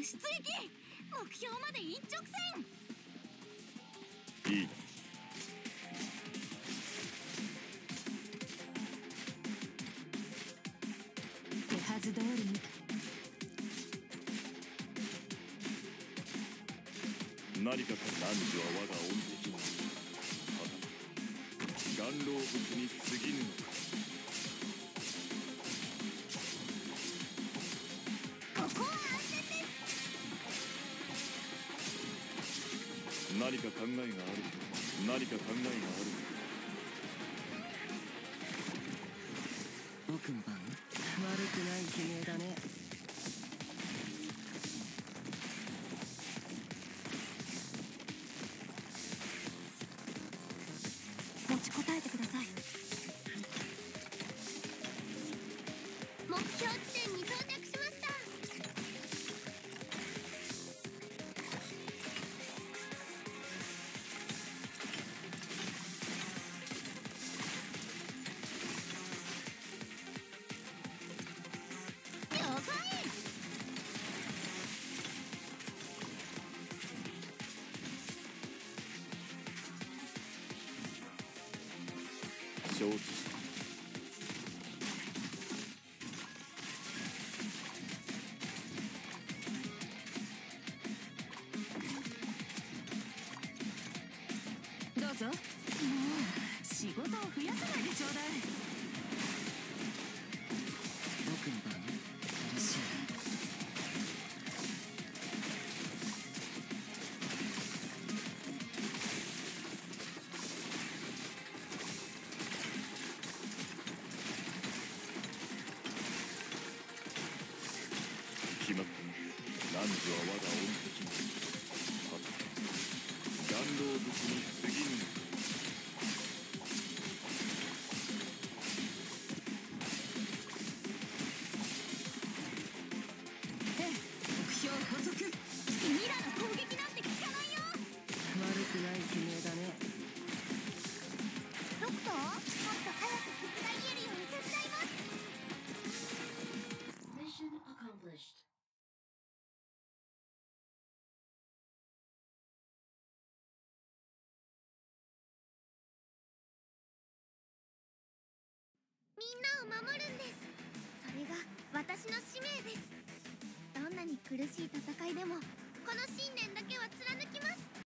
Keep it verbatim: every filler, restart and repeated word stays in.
出撃。目標まで一直線。 いいな。 手はず通りに。 何かか汝は我が恩敵なただ顔老物に過ぎぬのか。 ここは安全です。 何か考えがある何か考えがある。 僕の番。悪くない悲鳴だね。 持ちこたえてください。目標地点に到着しました。了解。 承知した。 どうぞ。もう仕事を増やさないでちょうだい。 僕の番。嬉しい。 決まったな。汝は我が恩敵なただ顔老物に過ぎぬのか。 目標捕捉。君らの攻撃なんて効かないよ。 悪くない悲鳴だね。 ドクター、もっと早く傷が癒えるように手伝います。 Mission accomplished. みんなを守るんです。それが私の使命です。どんなに苦しい戦いでもこの信念だけは貫きます。